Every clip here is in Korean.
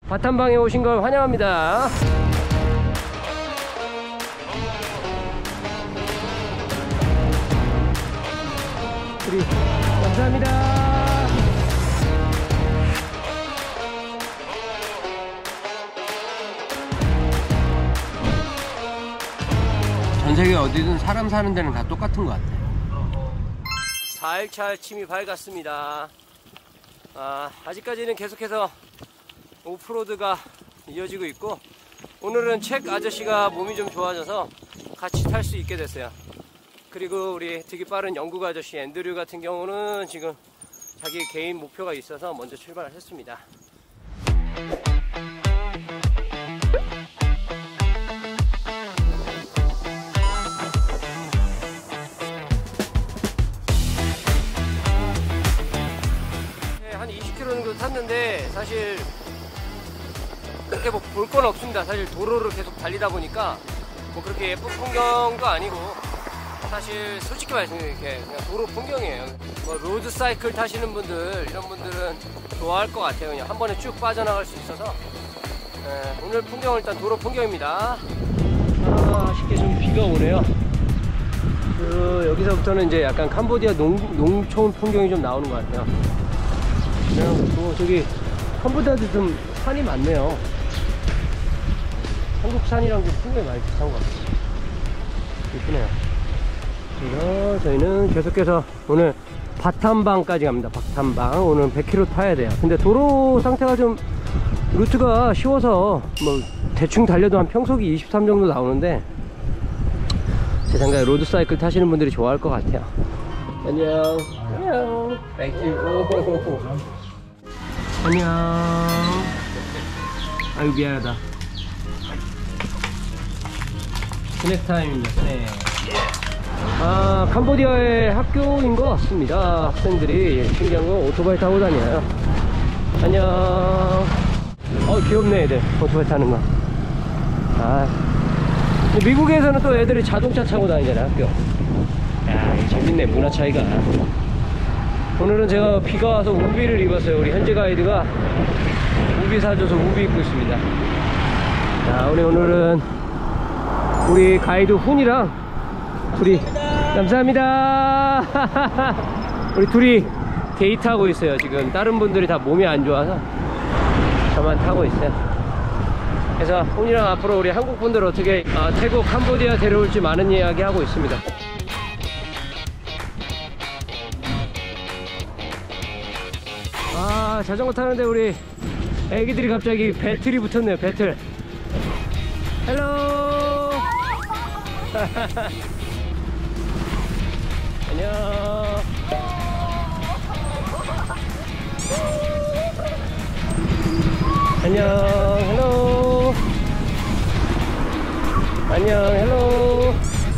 바탄방에 오신 걸 환영합니다. 우리 감사합니다. 전세계 어디든 사람 사는 데는 다 똑같은 것 같아. 4일차 아침이 밝았습니다. 아직까지는 계속해서 오프로드가 이어지고 있고, 오늘은 책 아저씨가 몸이 좀 좋아져서 같이 탈 수 있게 됐어요. 그리고 우리 되게 빠른 영국 아저씨 앤드류 같은 경우는 지금 자기 개인 목표가 있어서 먼저 출발을 했습니다. 한 20km 정도 탔는데 사실 그렇게 뭐 볼 건 없습니다. 사실 도로를 계속 달리다 보니까 뭐 그렇게 예쁜 풍경도 아니고, 사실 솔직히 말씀드리면 이렇게 그냥 도로 풍경이에요. 뭐 로드 사이클 타시는 분들, 이런 분들은 좋아할 것 같아요. 그냥 한 번에 쭉 빠져나갈 수 있어서. 오늘 풍경은 일단 도로 풍경입니다. 아쉽게 좀 비가 오네요. 여기서부터는 이제 약간 캄보디아 농촌 풍경이 좀 나오는 것 같아요. 그냥 저기 캄보디아도 좀 산이 많네요. 한국 산이랑 좀 풍경이 많이 비슷한 것 같아요. 이쁘네요. 그래서 저희는 계속해서 오늘 바탄방까지 갑니다. 바탄방. 오늘 100km 타야 돼요. 근데 도로 상태가 좀 루트가 쉬워서 뭐 대충 달려도 한 평속이 23 정도 나오는데, 제 생각에 로드 사이클 타시는 분들이 좋아할 것 같아요. 안녕. 안녕. 땡큐. 안녕. 아유, 미안하다. 스낵 타임입니다. 스낵. 캄보디아의 학교인 것 같습니다. 학생들이 신기한 거 오토바이 타고 다녀요. 안녕. 귀엽네, 애들. 오토바이 타는 거. 미국에서는 또 애들이 자동차 타고 다니잖아요, 학교. 야, 재밌네, 문화 차이가. 오늘은 제가 비가 와서 우비를 입었어요. 우리 현지 가이드가 우비 사줘서 우비 입고 있습니다. 자, 오늘은 우리 가이드 훈이랑 둘이, 감사합니다. 우리 둘이 데이트하고 있어요. 지금 다른 분들이 다 몸이 안 좋아서 저만 타고 있어요. 그래서 훈이랑 앞으로 우리 한국 분들 어떻게 태국, 캄보디아 데려올지 많은 이야기 하고 있습니다. 자전거 타는데 우리 애기들이 갑자기 배틀이 붙었네요. 배틀. 헬로. 안녕. 안녕. 헬로. 안녕. 헬로.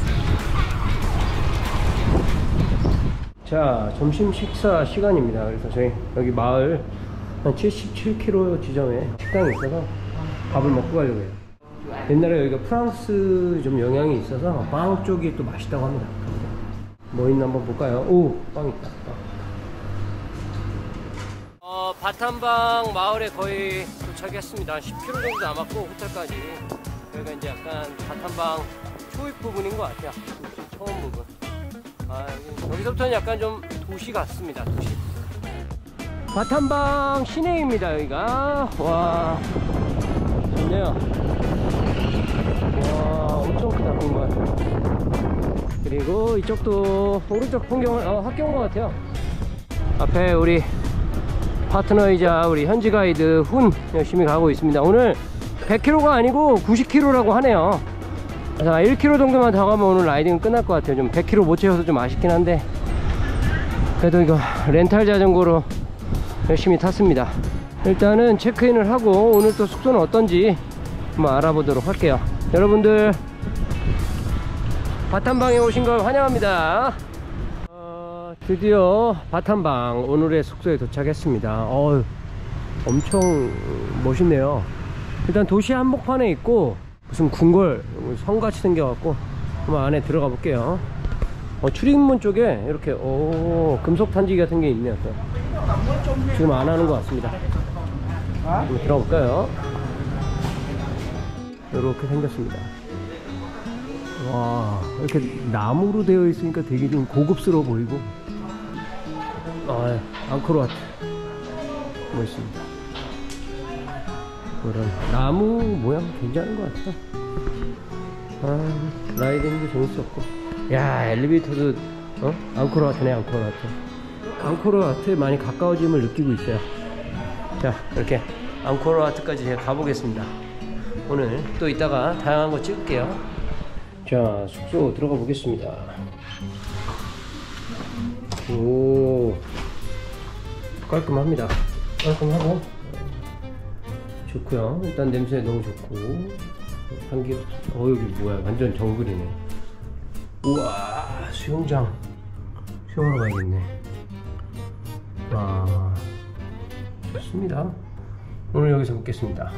자, 점심 식사 시간입니다. 그래서 저희 여기 마을 한 77km 지점에 식당이 있어서 밥을 먹고 가려고 해요. 옛날에 여기가 프랑스 좀 영향이 있어서 빵 쪽이 또 맛있다고 합니다. 뭐 있나 한번 볼까요? 오, 빵 있다. 바탄방 마을에 거의 도착했습니다. 한 10km 정도 남았고, 호텔까지. 여기가 이제 약간 바탄방 초입 부분인 것 같아요. 도시 처음 부분. 여기서부터는 약간 좀 도시 같습니다. 도시. 바탄방 시내입니다. 여기가. 와, 좋네요. 와, 엄청 크다 정말. 그리고 이쪽도 오른쪽 풍경은 학교인 것 같아요. 앞에 우리 파트너이자 우리 현지 가이드 훈 열심히 가고 있습니다. 오늘 100km가 아니고 90km라고 하네요. 그래서 1km 정도만 더 가면 오늘 라이딩은 끝날 것 같아요. 좀 100km 못 채워서 좀 아쉽긴 한데, 그래도 이거 렌탈 자전거로 열심히 탔습니다. 일단은 체크인을 하고 오늘 또 숙소는 어떤지 한번 알아보도록 할게요. 여러분들 바탄방에 오신 걸 환영합니다. 드디어 바탄방 오늘의 숙소에 도착했습니다. 엄청 멋있네요. 일단 도시 한복판에 있고 무슨 궁궐 성같이 생겨갖고 한번 안에 들어가 볼게요. 출입문 쪽에 이렇게 금속 탄지 같은 게 있네요. 또 지금 안 하는 것 같습니다. 한번 들어볼까요? 이렇게 생겼습니다. 와, 이렇게 나무로 되어 있으니까 되게 좀 고급스러워 보이고. 아, 앙코르와트 멋있습니다. 이런 나무 모양 괜찮은 것 같아요. 아, 라이딩도 재밌었고. 야, 엘리베이터도 앙코르와트네. 앙코르와트에 많이 가까워짐을 느끼고 있어요. 자, 이렇게 앙코르와트까지 제가 가보겠습니다. 오늘 또 이따가 다양한 거 찍을게요. 자, 숙소 들어가 보겠습니다. 오, 깔끔합니다. 깔끔하고 좋고요. 일단 냄새 너무 좋고 향기. 여기 뭐야, 완전 정글이네. 우와, 수영장. 수영하러 가야겠네. 와, 좋습니다. 오늘 여기서 먹겠습니다.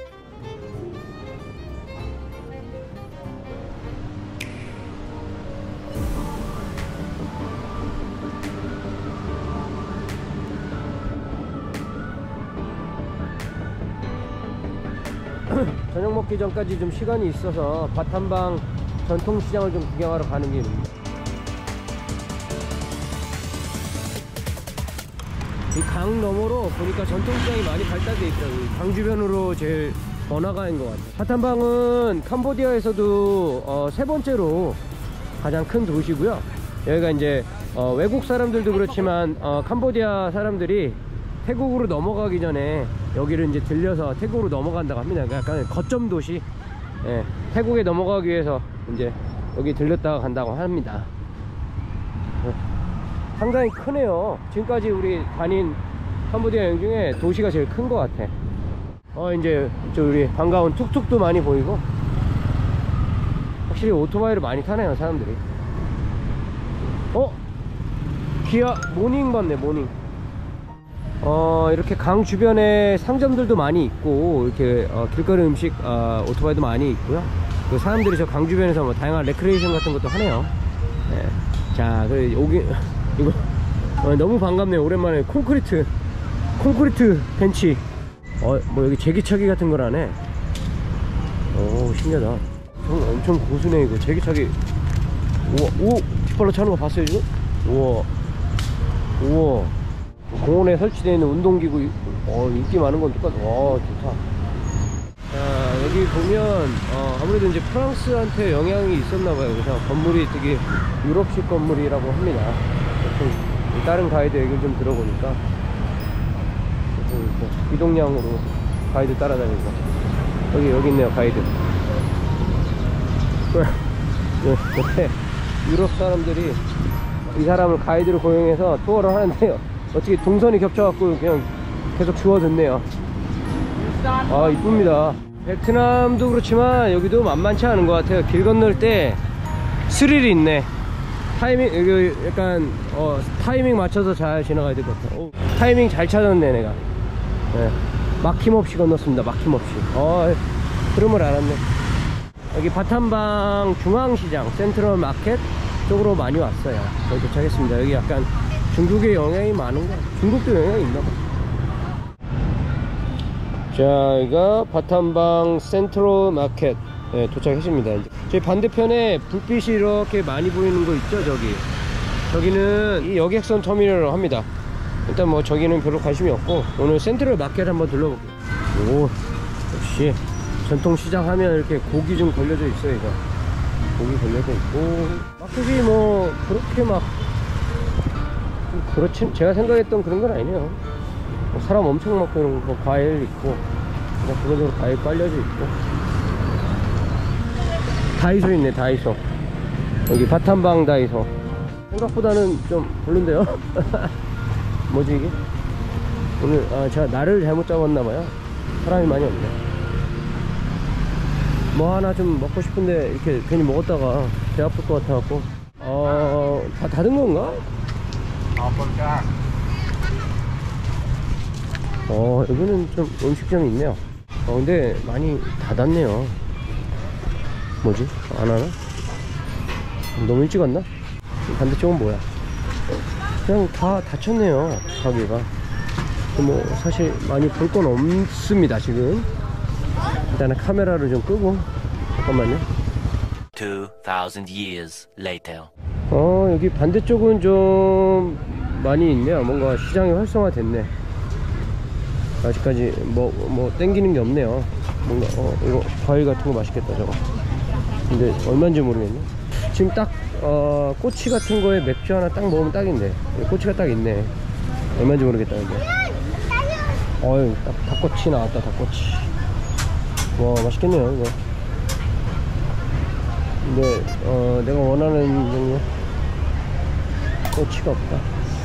저녁 먹기 전까지 좀 시간이 있어서 바탐방 전통시장을 좀 구경하러 가는 길입니다. 이 강 너머로 보니까 전통시장이 많이 발달되어 있더라고요. 강 주변으로 제일 번화가인 것 같아요. 바탐방은 캄보디아에서도 세 번째로 가장 큰 도시고요. 여기가 이제 외국 사람들도 그렇지만 캄보디아 사람들이 태국으로 넘어가기 전에 여기를 이제 들려서 태국으로 넘어간다고 합니다. 약간 거점 도시. 예, 태국에 넘어가기 위해서 이제 여기 들렸다가 간다고 합니다. 상당히 크네요. 지금까지 우리 다닌 캄보디아 여행 중에 도시가 제일 큰 것 같아. 이제 저 우리 반가운 툭툭도 많이 보이고. 확실히 오토바이를 많이 타네요, 사람들이. 기아 모닝 봤네, 모닝. 이렇게 강 주변에 상점들도 많이 있고, 이렇게 길거리 음식, 오토바이도 많이 있고요. 그 사람들이 저 강 주변에서 뭐 다양한 레크레이션 같은 것도 하네요. 네. 자, 그래 여기 이거 너무 반갑네요. 오랜만에 콘크리트 벤치. 뭐 여기 제기차기 같은 걸 하네. 오, 신기하다. 엄청 고수네 이거. 제기차기. 우와, 뒷발로 차는 거 봤어요 지금? 우와. 공원에 설치되어 있는 운동기구. 인기 많은 건 똑같아. 와, 좋다. 자, 여기 보면 아무래도 이제 프랑스한테 영향이 있었나봐요. 그래서 건물이 되게 유럽식 건물이라고 합니다. 다른 가이드 얘기를 좀 들어보니까 비동량으로 가이드 따라다니고. 여기 있네요, 가이드. 옆에 유럽 사람들이 이 사람을 가이드로 고용해서 투어를 하는데요, 어떻게 동선이 겹쳐갖고 그냥 계속 주워듣네요. 아, 이쁩니다. 베트남도 그렇지만 여기도 만만치 않은 것 같아요. 길 건널 때 스릴이 있네. 타이밍, 여기 약간 타이밍 맞춰서 잘 지나가야 될 것 같아요. 타이밍 잘 찾았네 내가. 네. 막힘없이 건넜습니다. 막힘없이. 흐름을 알았네. 여기 바탐방 중앙시장 센트럴 마켓 쪽으로 많이 왔어요. 거기 도착했습니다. 여기 약간 중국의 영향이 많은 거. 중국도 영향이 있나 봐. 자, 여기가 바탐방 센트럴 마켓. 네, 도착했습니다. 이제 저희 반대편에 불빛이 이렇게 많이 보이는 거 있죠, 저기는 이 여객선 터미널을 합니다. 일단 뭐 저기는 별로 관심이 없고, 오늘 센트럴 마켓 한번 둘러볼게요. 오, 역시 전통시장 하면 이렇게 고기 좀 걸려져 있어요. 이거 고기 걸려져 있고, 마켓이 뭐 그렇게 막 좀 그렇지, 제가 생각했던 그런 건 아니네요. 뭐 사람 엄청 많고 이런 거, 과일 있고 그냥 그거대로 과일 깔려져 있고. 다이소 있네, 다이소. 여기 바탐방 다이소. 생각보다는 좀 별론데요. 뭐지 이게? 오늘 제가 날을 잘못 잡았나봐요. 사람이 많이 없네. 뭐 하나 좀 먹고 싶은데 이렇게 괜히 먹었다가 배 아플 것 같아갖고. 다 닫은 건가? 여기는 좀 음식점이 있네요. 근데 많이 닫았네요. 뭐지? 안 하나? 너무 일찍 왔나? 반대쪽은 뭐야? 그냥 다 닫혔네요, 가게가. 뭐 사실 많이 볼 건 없습니다 지금. 일단은 카메라를 좀 끄고. 잠깐만요. 2000 years later. 여기 반대쪽은 좀 많이 있네요. 뭔가 시장이 활성화됐네. 아직까지 뭐 땡기는 게 없네요. 뭔가 이거 과일 같은 거 맛있겠다 저거. 근데 얼마인지 모르겠네. 지금 딱 꼬치 같은 거에 맥주 하나 딱 먹으면 딱인데. 꼬치가 딱 있네. 얼마인지 모르겠다 근데. 어휴, 딱 닭꼬치 나왔다. 닭꼬치. 와, 맛있겠네요 이거. 근데 내가 원하는 종류 꼬치가 없다.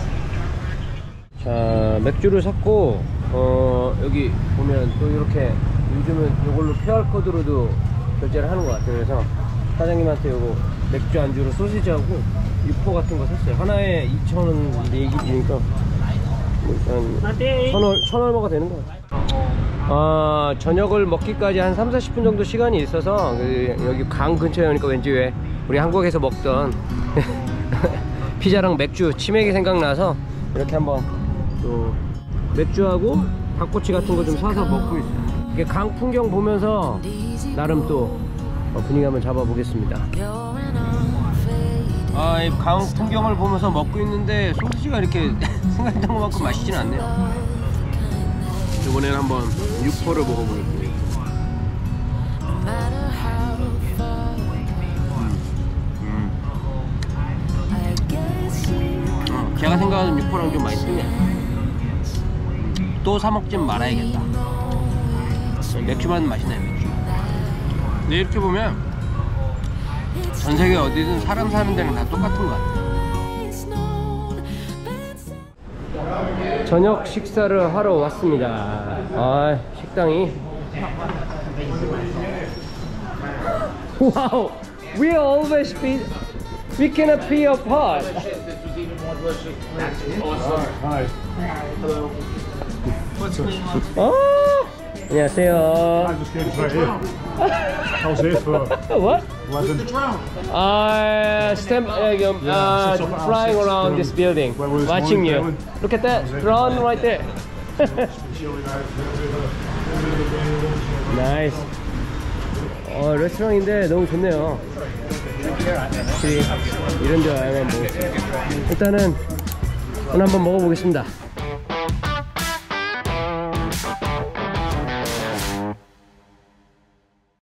자, 맥주를 샀고 여기 보면 또 이렇게 요즘은 이걸로 QR코드로도 결제를 하는 것 같아요. 그래서 사장님한테 요거 맥주 안주로 소시지하고 육포 같은 거 샀어요. 하나에 2,000원 얘기니까 한 1,000원 얼마가 되는 것 같아요. 저녁을 먹기까지 한 3-40분 정도 시간이 있어서 여기 강 근처에 오니까 왠지 왜 우리 한국에서 먹던 피자랑 맥주 치맥이 생각나서 이렇게 한번 또 맥주하고 닭꼬치 같은 거 좀 사서 먹고 있어요. 이게 강 풍경 보면서 나름 또 분위기 한번 잡아 보겠습니다. 이 강 풍경을 보면서 먹고 있는데 소시지가 이렇게 생각했던 것만큼 맛있진 않네요. 이번에는 한번 육포를 먹어보겠습니다. 제가 생각하는 육포랑 좀 많이 틀려. 또 사먹진 말아야겠다. 맥주만 맛있네. 맥주. 근데 이렇게 보면 전세계 어디든 사람 사는 데는 다 똑같은 것 같아. 저녁 식사를 하러 왔습니다. 식당이 와우. We always we cannot be apart. Hi. Hello. 안녕하세요. I'm just going right here. How's this for? What? Wasn't flying around this building, watching you. Look at that drone right there. Nice. 레스토랑인데 너무 좋네요. 확실히 이런 데 와야만 먹었어요. 일단은 오늘 한번 먹어보겠습니다.